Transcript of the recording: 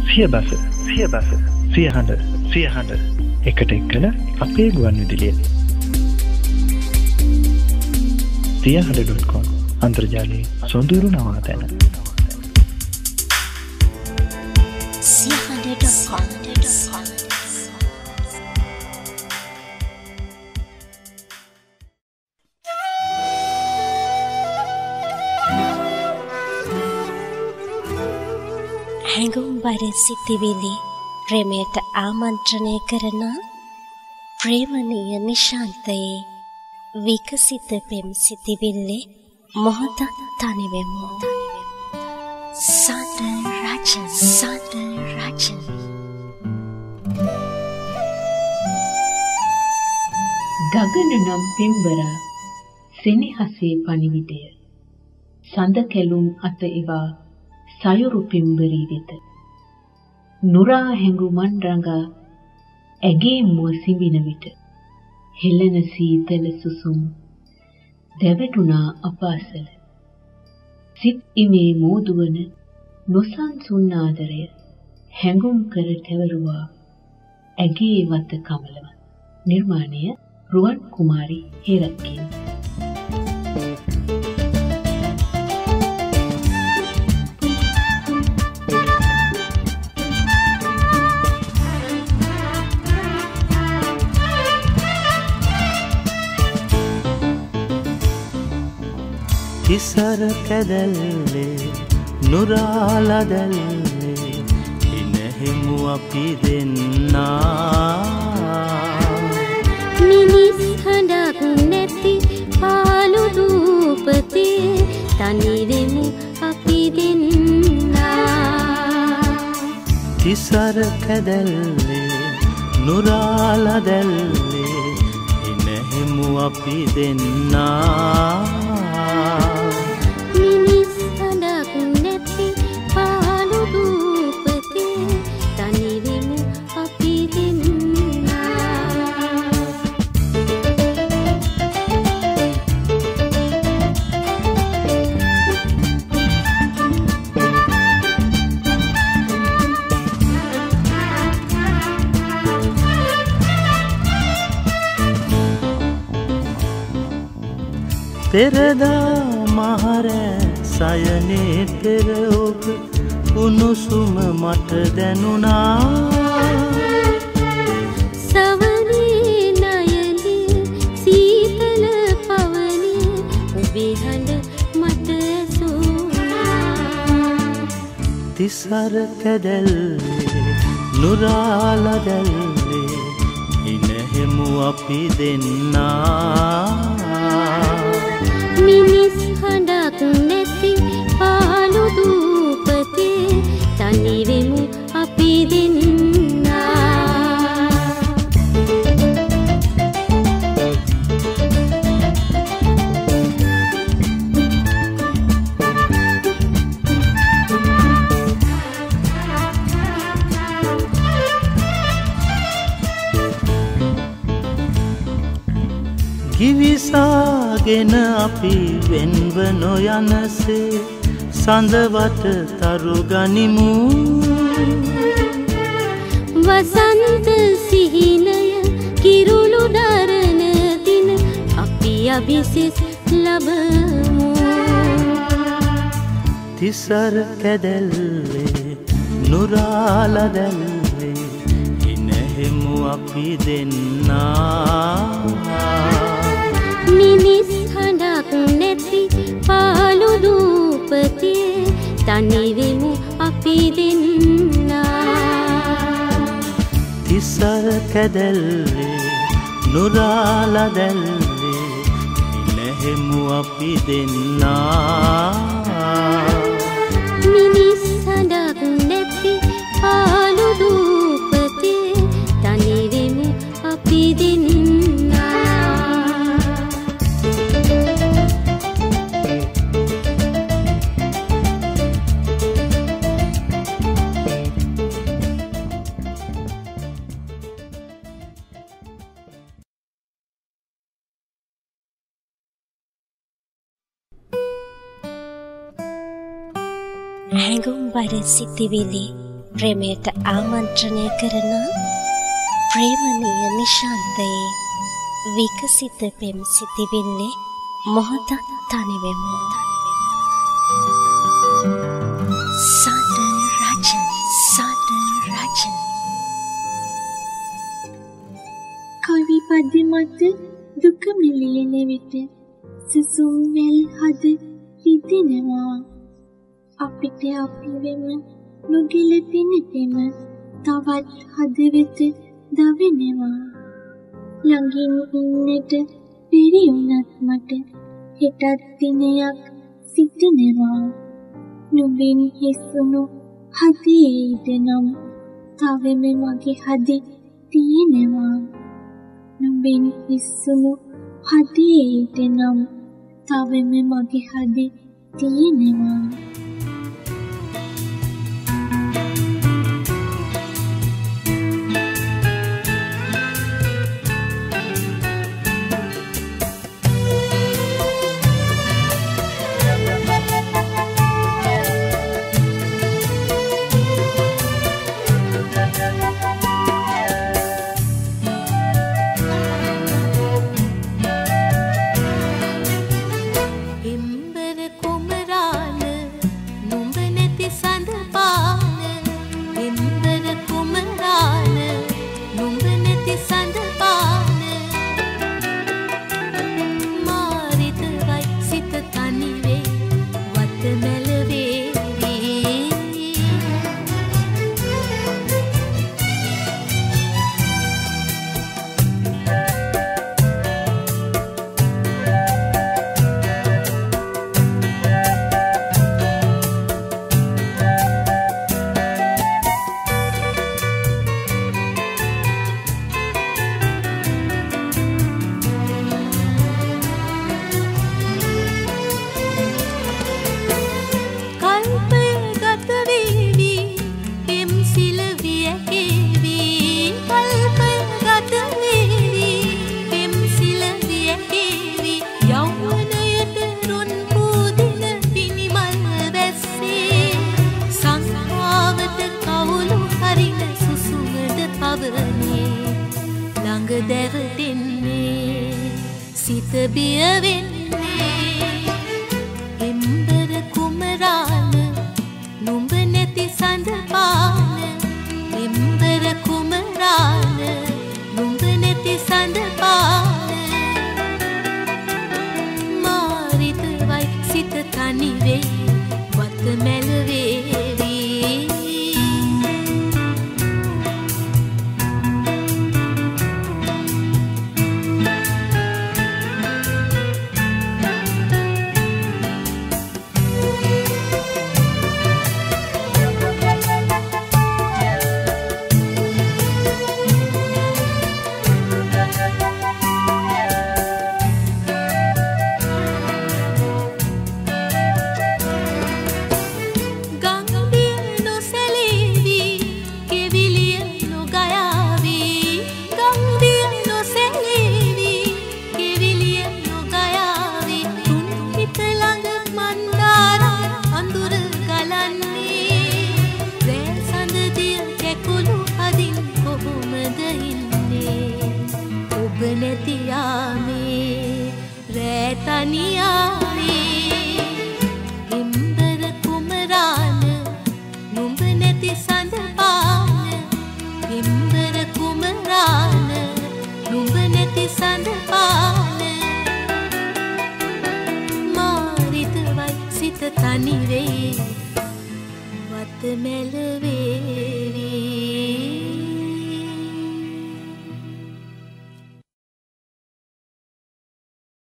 සියබස සියහඬ එකට එක්කල අපේ ගුවන් විදුලිය සියහඬ.com අන්තර්ජාලයේ සොඳුරු නවාතැන සියහඬ.com හැඟුම්බර සිතිවිලි ප්‍රේමයට ආමන්ත්‍රණය කරන ප්‍රේමණීය නිශාන්තයේ විකසිත පෙම් සිතිවිල්ලේ මොහොතක් තනිවෙමු. සාදර රචන ගගන නම් පෙම්බරා සෙනෙහසේ පණිවිඩය සඳ කැලුම් අත එවා සයුරු පෙම්බරී වෙත නුරා හැඟුමන් රඟා ඇගේ මුව සිඹින විට හෙළන සීතල සුසුම් දැවටුණා අපාසල සිත් ඉමේ මෝදුවන නොසන්සුන් ආදරය හැඟුම් කර තැවරුවා ඇගේ වත කමලව. නිර්මාණය රුවන් කුමාරි හේරත්කින්. තිසර කැදැල්ලේ නුරාලදැල්ලේ ඉනහෙමු අපි දෙන්නා මිනිස් හඬක් නැති පාළු දූපතේ තනිවෙමු අපි දෙන්නා තිසර කැදැල්ලේ නුරාලදැල්ලේ ඉනහෙමු අපි දෙන්නා මිනිස් හඬක් නැති පාළු දූපතේ තනිවෙමු අපි දෙන්නා පෙරදා මහරෑ සයනේ පෙර ඔබ උණුසුම මට දැනුණා සවනේ නයනේ සීතල පවනේ ඔබේ හඬ මට ඇසුණා තිසර කැදැල්ලේ නුරාලදැල්ලේ ඉනහෙමු අපි දෙන්නා මිනිස් හඬක් නැති පාළු දූපතේ තනිවෙමු අපි දෙන්නා කිවිසාගෙන අපි වෙන්ව නොයනසේ සඳවට තරු ගනිමු වසන්ත සිහිනය කිරුළු දරන දින අපි අභිසිස් ලබමු තිසර කැදැල්ලේ නුරාලදැල්ලේ ඉනහෙමු අපි දෙන්නා මිනිස් හඬක් නැති පාළු දූපතේ තනිවෙමු අපි දෙන්නා තිසර කැදැල්ලේ නුරාලදැල්ලේ ඉනහෙමු අපි දෙන්නා මිනිස් හඬක් නැති පාළු දූපතේ තනිවෙමු අපි දෙන්නා හැඟුම්බර සිතිවිලි ප්‍රේමයට ආමන්ත්‍රණය කරන ප්‍රේමනීය නිශාන්තයේ විකසිත පෙම් සිතිවිල්ලේ මොහොතක් තනිවෙමු. කවි පද මත දුක මිලියන විට සුසුම් වැල් හද රිදෙනවා. අපිට අපි වෙම නොගැලපෙන පෙම තවත් හදවත දවෙනවා. ළඟින් ඉන්නට බැරි වුණත් මට හෙටත් දිනයක් සිටිනවා. නුඹෙන් හිස්සුණු හදේ ඉදනම් තවෙම මගේ හදේ තියෙනවා. නුඹෙන් හිස්සුණු හදේ ඉදනම් තවෙම මගේ හදේ තියෙනවා. තනි වේ වත මැල වේ